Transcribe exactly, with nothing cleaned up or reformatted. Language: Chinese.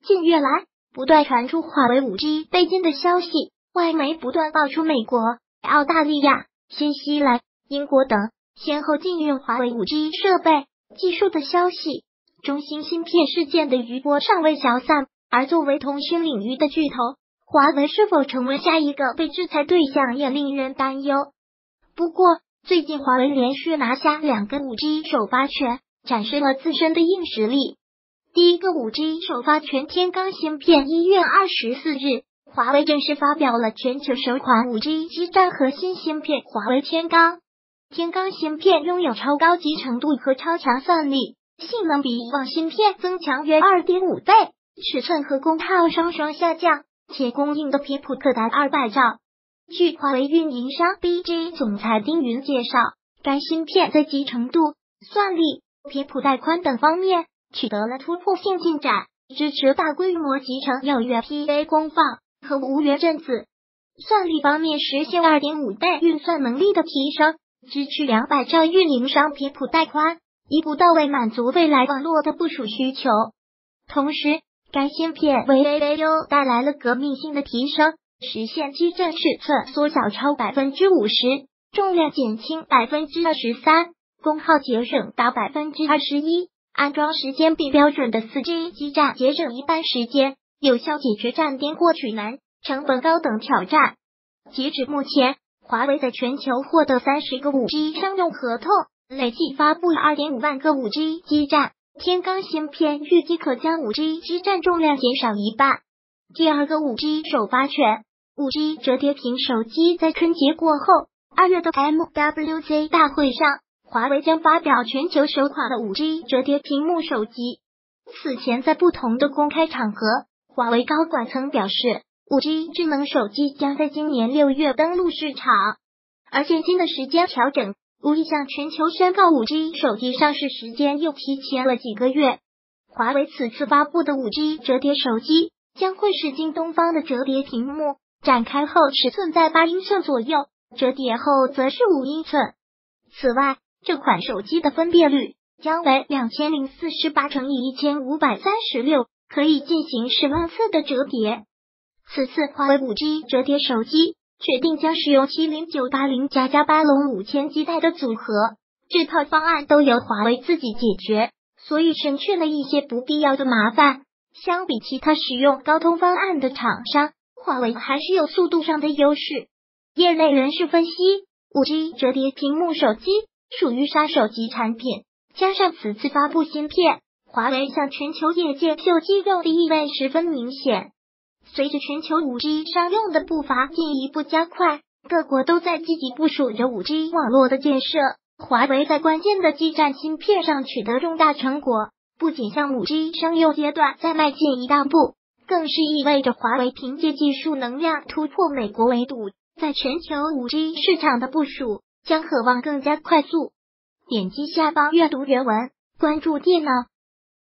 近月来，不断传出华为 五 G 被禁的消息，外媒不断爆出美国、澳大利亚、新西兰、英国等先后禁用华为 五 G 设备技术的消息。中兴芯片事件的余波尚未消散，而作为通讯领域的巨头，华为是否成为下一个被制裁对象也令人担忧。不过，最近华为连续拿下两个 五 G 首发权，展示了自身的硬实力。第一个 五 G 首发权天罡芯片，一月二十四日，华为正式发表了全球首款 五 G 基站核心芯片华为天罡。天罡芯片拥有超高集成度和超强算力，性能比以往芯片增强约 二点五 倍，尺寸和功耗双双下降，且供应的频谱可达二百兆。据华为运营商 B G 总裁丁云介绍，该芯片在集成度、算力、频谱带宽等方面取得了突破性进展，支持大规模集成有源 P A 功放和无源阵子。算力方面实现 二点五 倍运算能力的提升，支持两百兆运营商频谱带宽，一步到位满足未来网络的部署需求。同时，该芯片为 A A U 带来了革命性的提升，实现基站尺寸缩小超 百分之五十， 重量减轻 百分之二十三， 功耗节省达 百分之二十一， 安装时间比标准的 四 G 基站节省一半时间，有效解决站点获取难、成本高等挑战。截止目前，华为在全球获得三十个 五 G 商用合同，累计发布了 二点五万个 五 G 基站。天罡芯片预计可将 五 G 基站重量减少一半。第二个 五 G 首发权， 五 G 折叠屏手机在春节过后，二月的 M W C 大会上，华为将发表全球首款的 五 G 折叠屏幕手机。此前在不同的公开场合，华为高管曾表示， 五 G 智能手机将在今年六月登陆市场，而现今的时间调整无疑向全球宣告 五 G 手机上市时间又提前了几个月。华为此次发布的 五 G 折叠手机将会是京东方的折叠屏幕，展开后尺寸在八英寸左右，折叠后则是五英寸。此外，这款手机的分辨率将为两千零四十八乘以一千五百三十六，可以进行十万次的折叠。此次华为 五 G 折叠手机确定将使用七零九八零加加八龙五千基带的组合，这套方案都由华为自己解决，所以省去了一些不必要的麻烦。相比其他使用高通方案的厂商，华为还是有速度上的优势。业内人士分析， 五 G 折叠屏幕手机属于杀手级产品，加上此次发布芯片，华为向全球业界秀肌肉的意味十分明显。随着全球 五 G 商用的步伐进一步加快，各国都在积极部署着 五 G 网络的建设。华为在关键的基站芯片上取得重大成果，不仅向 五 G 商用阶段再迈进一大步，更是意味着华为凭借技术能量突破美国围堵，在全球 五 G 市场的部署将渴望更加快速。点击下方阅读原文，关注电脑